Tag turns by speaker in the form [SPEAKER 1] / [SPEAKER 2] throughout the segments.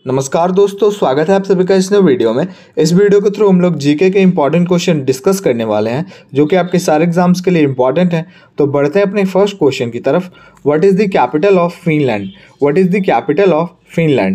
[SPEAKER 1] नमस्कार दोस्तों, स्वागत है आप सभी का इस नए वीडियो में। इस वीडियो के थ्रू हम लोग जीके के इंपॉर्टेंट क्वेश्चन डिस्कस करने वाले हैं जो कि आपके सारे एग्जाम्स के लिए इंपॉर्टेंट हैं। तो बढ़ते हैं अपने फर्स्ट क्वेश्चन की तरफ। What is the capital of Finland? What is the capital of Finland?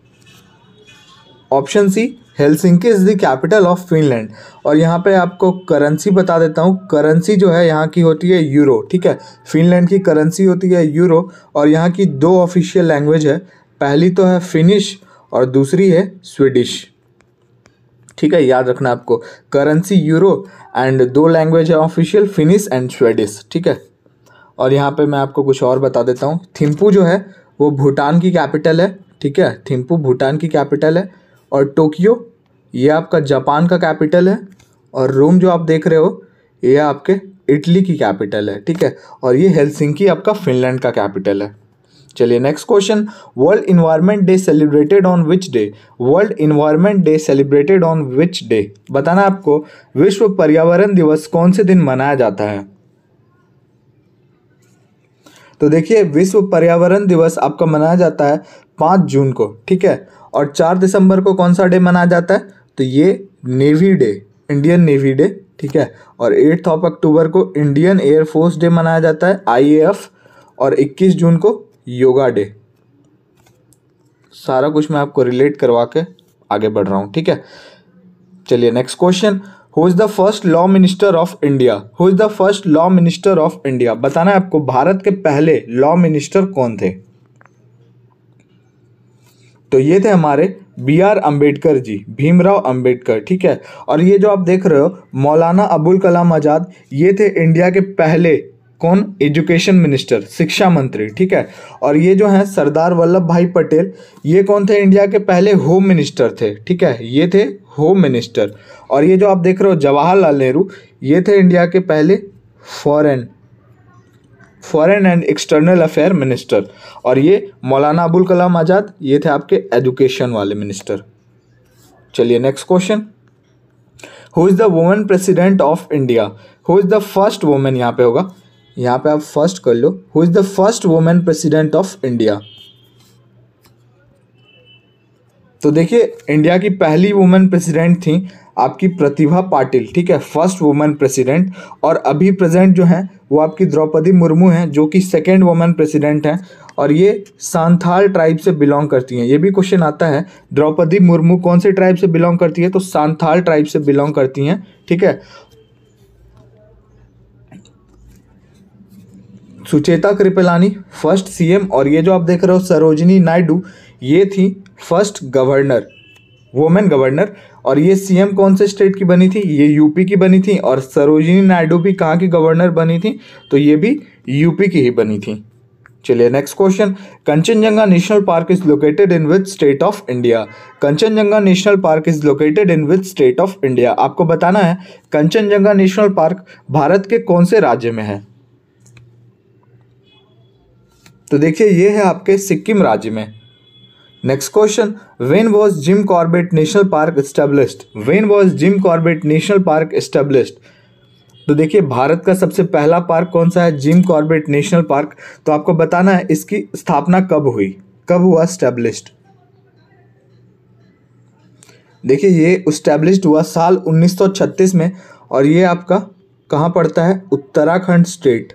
[SPEAKER 1] Option C, Helsinki is the capital of Finland. और यहाँ पे आपको करेंसी बता देता हूँ। करेंसी जो है यहाँ की होती है यूरो। ठीक है, फिनलैंड की करेंसी होती है यूरो। और यहाँ की दो ऑफिशियल लैंग्वेज है, पहली तो है फिनिश और दूसरी है स्वीडिश। ठीक है, याद रखना आपको, करेंसी यूरो एंड दो लैंग्वेज है ऑफिशियल, फिनिश एंड स्वीडिश। ठीक है, और यहाँ पे मैं आपको कुछ और बता देता हूँ। थिम्पू जो है वो भूटान की कैपिटल है। ठीक है, थिम्पू भूटान की कैपिटल है। और टोक्यो ये आपका जापान का कैपिटल है। और रोम जो आप देख रहे हो ये आपके इटली की कैपिटल है। ठीक है, और ये हेलसिंकी आपका फिनलैंड का कैपिटल है। चलिए next question. World environment day celebrated on which day? World environment day celebrated on which day? बताना आपको, विश्व पर्यावरण दिवस कौन से दिन मनाया जाता है? तो देखिए, विश्व पर्यावरण दिवस आपका मनाया जाता है 5 जून को। ठीक है, और 4 दिसंबर को कौन सा डे मनाया जाता है? तो ये navy day, Indian navy day. ठीक है, और 8 अक्टूबर को इंडियन एयरफोर्स डे मनाया जाता है, IAF। और 21 जून को योगा डे। सारा कुछ मैं आपको रिलेट करवा के आगे बढ़ रहा हूं। ठीक है, चलिए next question. Who is the first law minister of India? Who is the first law minister of India? बताना है आपको, भारत के पहले लॉ मिनिस्टर कौन थे? तो ये थे हमारे BR अम्बेडकर जी, भीमराव अम्बेडकर। ठीक है, और ये जो आप देख रहे हो मौलाना अबुल कलाम आजाद, ये थे इंडिया के पहले कौन? एजुकेशन मिनिस्टर, शिक्षा मंत्री। ठीक है, और ये जो है सरदार वल्लभ भाई पटेल, ये कौन थे? इंडिया के पहले होम मिनिस्टर थे। ठीक है, ये थे होम मिनिस्टर। और ये जो आप देख रहे हो जवाहरलाल नेहरू, ये थे इंडिया के पहले foreign and external affair minister. और ये मौलाना अबुल कलाम आजाद, ये थे आपके एजुकेशन वाले मिनिस्टर। चलिए next question. Who is the women president of India? Who is the first women, यहाँ पे होगा, यहाँ पे आप फर्स्ट कर लो। Who is the first women president of India? तो देखिए, इंडिया की पहली वुमेन प्रेसिडेंट थी आपकी प्रतिभा पाटिल। ठीक है, फर्स्ट वुमेन प्रेसिडेंट। और अभी प्रेजेंट जो है वो आपकी द्रौपदी मुर्मू हैं, जो कि सेकेंड वुमेन प्रेसिडेंट हैं। और ये सांथाल ट्राइब से बिलोंग करती हैं। ये भी क्वेश्चन आता है, द्रौपदी मुर्मू कौन से ट्राइब से बिलोंग करती है? तो सांथाल ट्राइब से बिलोंग करती हैं। ठीक है, सुचेता कृपलानी फर्स्ट CM। और ये जो आप देख रहे हो सरोजिनी नायडू, ये थी फर्स्ट गवर्नर, वुमेन गवर्नर। और ये CM कौन से स्टेट की बनी थी? ये यूपी की बनी थी। और सरोजिनी नायडू भी कहाँ की गवर्नर बनी थी? तो ये भी यूपी की ही बनी थी। चलिए next question. Kanchenjunga national park is located in which state of India? Kanchenjunga national park is located in which state of India? आपको बताना है कंचनजंगा नेशनल पार्क भारत के कौन से राज्य में है? तो देखिए, ये है आपके सिक्किम राज्य में। Next question. When was Jim Corbett national park established? When was Jim Corbett national park established? तो देखिए, भारत का सबसे पहला पार्क कौन सा है? Jim Corbett national park. तो आपको बताना है इसकी स्थापना कब हुई, कब हुआ एस्टेब्लिश्ड? देखिए, ये एस्टेब्लिश्ड हुआ साल 1936 में। और ये आपका कहाँ पड़ता है? उत्तराखंड स्टेट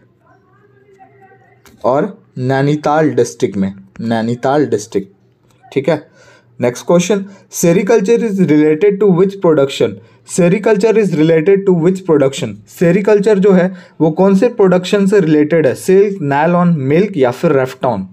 [SPEAKER 1] और नैनीताल डिस्ट्रिक्ट में, नैनीताल डिस्ट्रिक्ट। ठीक है, next question. Sericulture is related to which production? Sericulture is related to which production? Sericulture जो है वो कौन से प्रोडक्शन से रिलेटेड है? सिल्क, नायलॉन, मिल्क या फिर रेफ्टॉन?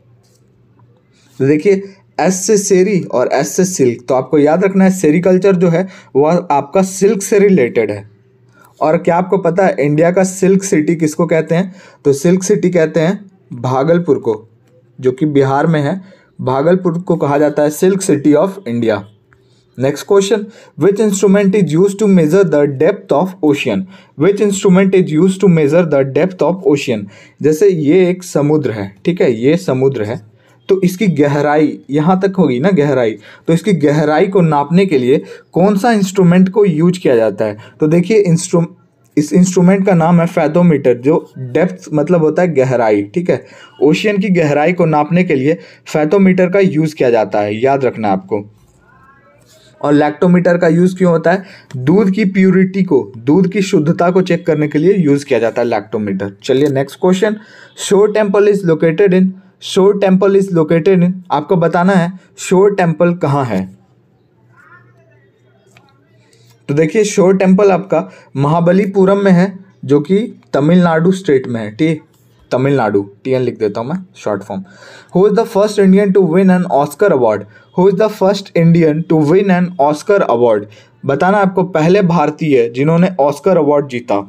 [SPEAKER 1] तो देखिए, S से सेरी और S से सिल्क। तो आपको याद रखना है सेरिकल्चर जो है वह आपका सिल्क से रिलेटेड है। और क्या आपको पता है इंडिया का सिल्क सिटी किसको कहते हैं? तो सिल्क सिटी कहते हैं भागलपुर को, जो कि बिहार में है। भागलपुर को कहा जाता है silk city of India. Next question. Which instrument is use to measure the depth of ocean? Which instrument is use to measure the depth of ocean? जैसे ये एक समुद्र है। ठीक है, ये समुद्र है, तो इसकी गहराई यहाँ तक होगी ना, गहराई। तो इसकी गहराई को नापने के लिए कौन सा इंस्ट्रूमेंट को यूज किया जाता है? तो देखिए, इस इंस्ट्रूमेंट का नाम है फैथोमीटर, जो डेप्थ मतलब होता है गहराई, ठीक है। ओशियन की गहराई को नापने के लिए फैथोमीटर का यूज़ किया जाता है, याद रखना आपको। और लैक्टोमीटर का यूज़ क्यों होता है? दूध की प्यूरिटी को, दूध की शुद्धता को चेक करने के लिए यूज़ किया जाता है लैक्टोमीटर। चलिए next question, shore temple is located in, shore temple is located इन, आपको बताना है शोर टेम्पल कहाँ है। तो देखिए शोर टेम्पल आपका महाबलीपुरम में है, जो कि तमिलनाडु स्टेट में है, ठीक, तमिलनाडु, TN लिख देता हूँ मैं short form. Who is the first Indian to win an Oscar award, who is the first Indian to win an Oscar award, बताना आपको पहले भारतीय जिन्होंने ऑस्कर अवार्ड जीता।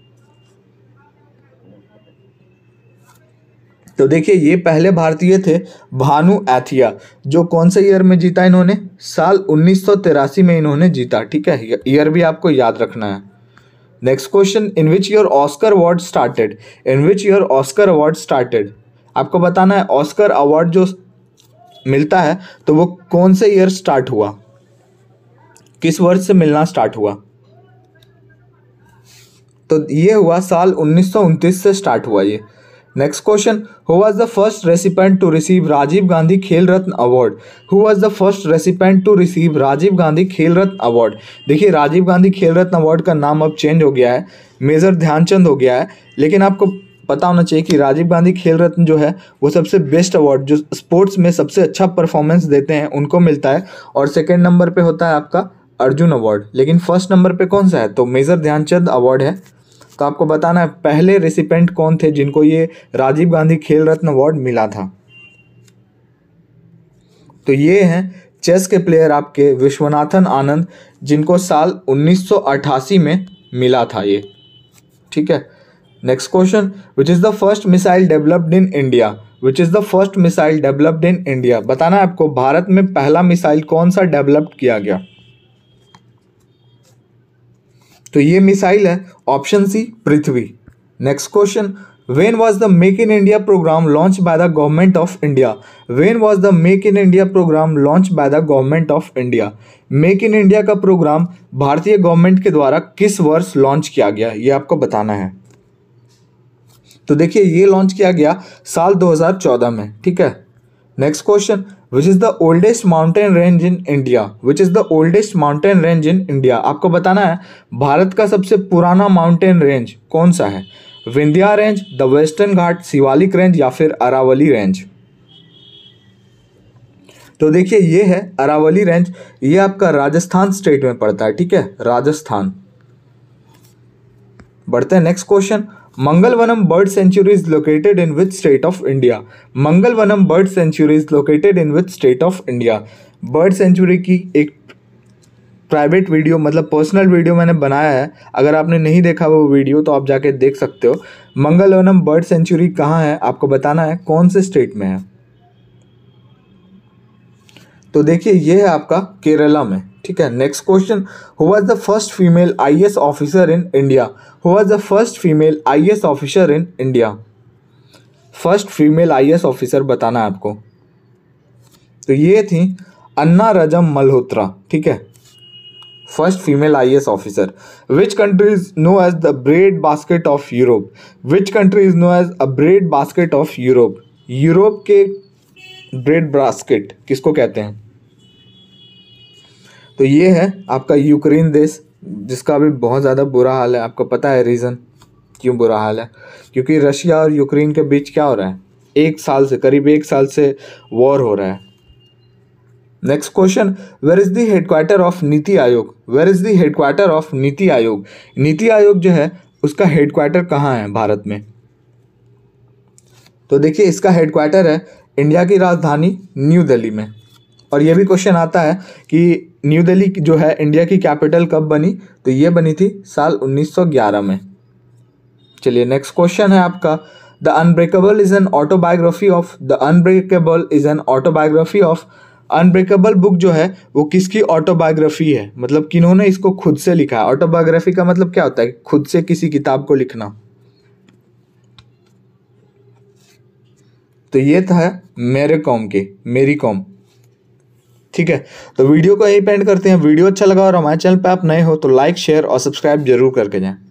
[SPEAKER 1] तो देखिए ये पहले भारतीय थे भानु एथिया, जो कौन से ईयर में जीता इन्होंने? साल 1983 में इन्होंने जीता, ठीक है, ईयर भी आपको याद रखना है। Next question, in which year Oscar award started, in which year Oscar award started, आपको बताना है ऑस्कर अवार्ड जो मिलता है तो वो कौन से ईयर स्टार्ट हुआ, किस वर्ष से मिलना स्टार्ट हुआ? तो ये हुआ साल 1929 से स्टार्ट हुआ ये। Next question, who was the first recipient to receive Rajiv Gandhi Khel Ratna award, who was the first recipient to receive Rajiv Gandhi Khel Ratna award. देखिए राजीव गांधी खेल रत्न अवार्ड का नाम अब चेंज हो गया है, मेजर ध्यानचंद हो गया है, लेकिन आपको पता होना चाहिए कि राजीव गांधी खेल रत्न जो है वो सबसे बेस्ट अवार्ड, जो स्पोर्ट्स में सबसे अच्छा परफॉर्मेंस देते हैं उनको मिलता है, और सेकेंड नंबर पे होता है आपका अर्जुन अवार्ड, लेकिन फर्स्ट नंबर पे कौन सा है? तो मेजर ध्यानचंद अवार्ड है। तो आपको बताना है पहले रेसिपेंट कौन थे जिनको ये राजीव गांधी खेल रत्न अवार्ड मिला था। तो ये हैं चेस के प्लेयर आपके विश्वनाथन आनंद, जिनको साल 1988 में मिला था ये, ठीक है। Next question, which is the first missile developed in India, which is the first missile developed in India, बताना है आपको भारत में पहला मिसाइल कौन सा डेवलप किया गया। तो ये मिसाइल है option C Prithvi. Next question, when was the make in India program launch by the government of India, when was the make in India program launch by the government of India. Make in India का program भारतीय government के द्वारा किस वर्ष launch किया गया, ये आपको बताना है। तो देखिए ये लॉन्च किया गया साल 2014 में, ठीक है। Next question, which is the oldest mountain range in India, which is the oldest mountain range in India, आपको बताना है भारत का सबसे पुराना माउंटेन रेंज कौन सा है? Vindhya range, the western Ghat, Shivalik range या फिर अरावली रेंज। तो देखिए ये है अरावली रेंज, ये आपका राजस्थान स्टेट में पड़ता है, ठीक है, राजस्थान। बढ़ते हैं next question, Mangalavanam bird sanctuary is located in which state of India, Mangalavanam bird sanctuary is located in which state of India. Bird sanctuary की एक प्राइवेट वीडियो मतलब पर्सनल वीडियो मैंने बनाया है, अगर आपने नहीं देखा वो वीडियो तो आप जाके देख सकते हो। मंगलवनम बर्ड सेंचुरी कहाँ है, आपको बताना है कौन से स्टेट में है। तो देखिए ये है आपका केरला में, ठीक है। Next question, who was the first female IAS officer in India, who was the first female IAS officer in India. First female IAS officer बताना है आपको। तो ये थी अन्ना रजम मल्होत्रा, ठीक है, first female IAS officer. Which country is known as the bread basket of Europe, which country is known as a bread basket of Europe. Europe के bread basket किसको कहते हैं? तो ये है आपका यूक्रेन देश, जिसका अभी बहुत ज़्यादा बुरा हाल है। आपको पता है रीज़न क्यों बुरा हाल है? क्योंकि रशिया और यूक्रेन के बीच क्या हो रहा है, करीब एक साल से वॉर हो रहा है। Next question, where is the headquarter of Niti Aayog, where is the headquarter of Niti Aayog. NITI Aayog जो है उसका हेडक्वार्टर कहाँ है भारत में? तो देखिए इसका हेडक्वार्टर है इंडिया की राजधानी न्यू दिल्ली में। और ये भी क्वेश्चन आता है कि न्यू दिल्ली जो है इंडिया की कैपिटल कब बनी, तो ये बनी थी साल 1911 में। चलिए नेक्स्ट क्वेश्चन है आपका, the unbreakable is an autobiography of, the unbreakable is an autobiography of. Unbreakable book जो है वो किसकी ऑटोबायोग्राफी है, मतलब किन्होंने इसको खुद से लिखा है। ऑटोबायोग्राफी का मतलब क्या होता है? खुद से किसी किताब को लिखना। तो ये था मेरे कॉम के, मेरी कॉम, ठीक है। तो वीडियो को यहीं पे एंड करते हैं। वीडियो अच्छा लगा और हमारे चैनल पे आप नए हो तो लाइक शेयर और सब्सक्राइब जरूर करके जाएं।